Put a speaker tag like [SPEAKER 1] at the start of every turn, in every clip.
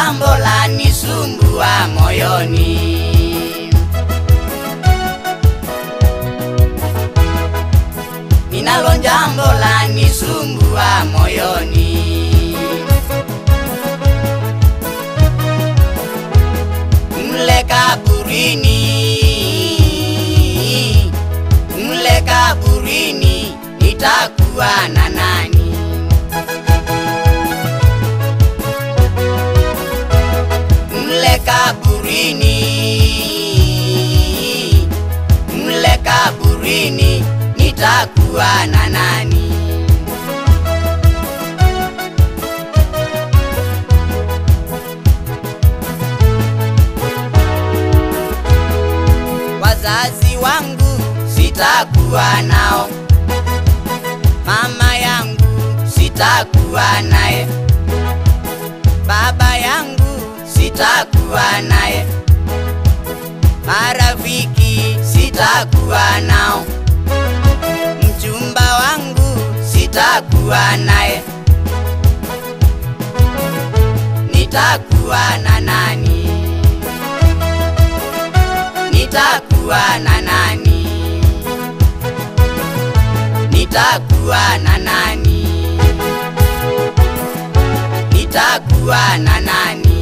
[SPEAKER 1] jambo la nisumbua moyoni. Ninalo jambo la nisumbua moyoni. Mle kaburini, nitakuwa na nani? Mle kaburini, nitakuwa na nani? Wazazi wangu sitakuwa nao, mama yangu sitakuwa naye, baba yangu sitakuwa naye, marafiki sitakuwa nao, mchumba wangu sitakuwa naye. Nitakuwa na nani? Nitakuwa na nani? Nitakuwa na nani? Nitakuwa na nani?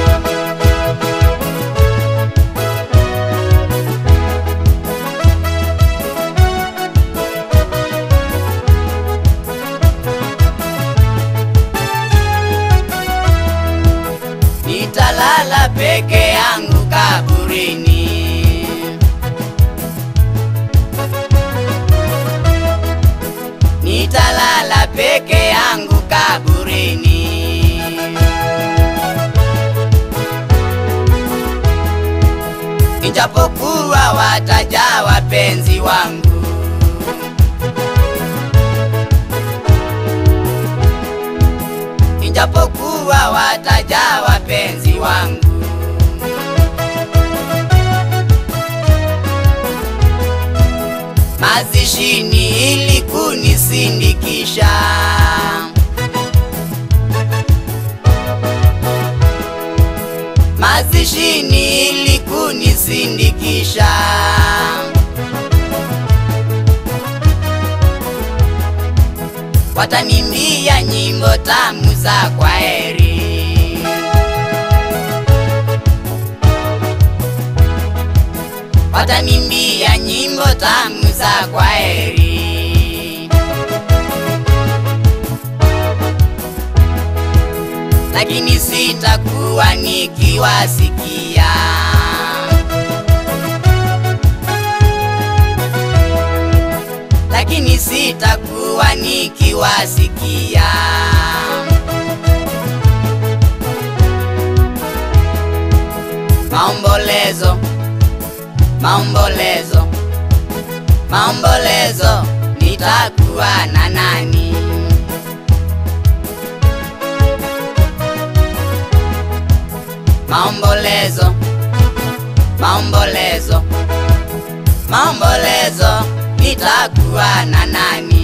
[SPEAKER 1] Nitalala peke yangu kaburini. Nitalala peke yangu kaburini. Ijapokuwa wataja wapenzi wangu, ijapokuwa wataja wapenzi wangu, mazishini ili kunisindikisha, mazishini ili kunisindikisha. Watanimbia nyimbo tamu za kwaheri, watanimbia nyimbo tamu za kwaheri, lakini sitakuwa nikiwasikia, lakini sitakuwa nikiwasikia. Maombolezo, maombolezo, maombolezo, nitakuwa na nani? Maombolezo, maombolezo, maombolezo, nitakuwa na nani?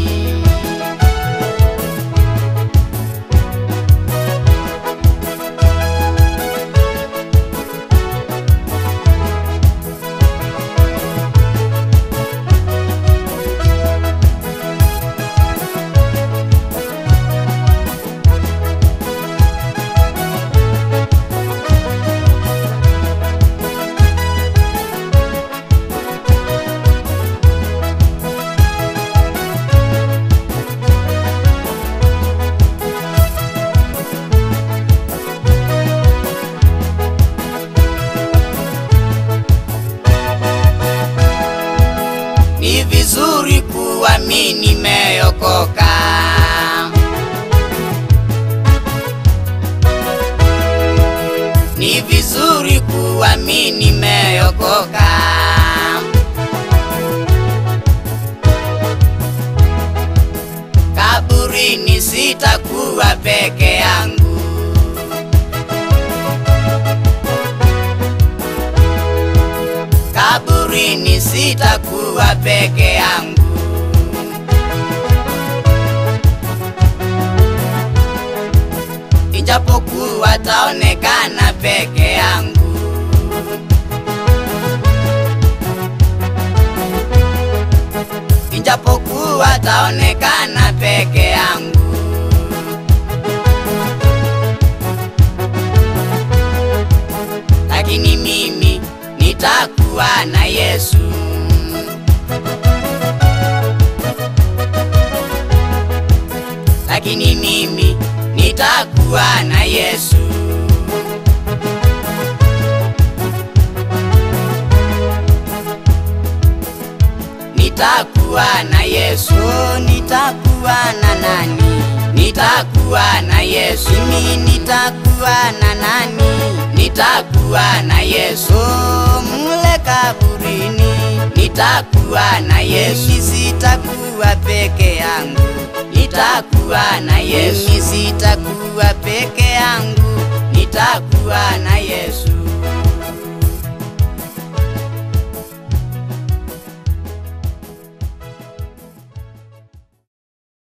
[SPEAKER 1] Ni vizuri kuwa mimi nimeokoka, ni vizuri kuwa mimi nimeokoka. Kaburini sitakuwa peke yangu, kaburini sitakuwa peke yangu. Ijapokuwa taonekana peke yangu. Ijapokuwa taonekana peke yangu, lakini mimi nitakuwa na Yesu. Lakini mimi nitakuwa na Yesu. Nitakuwa na Yesu. Nitakuwa na nani? Nitakuwa na Yesu. Mimi nitakuwa na nani? Nitakuwa na Yesu. Mule kaburini nitakuwa na Yesu. Mimi sitakuwa peke yangu, nitakuwa na Yesu. Mimi sitakuwa peke yangu, nitakuwa na Yesu.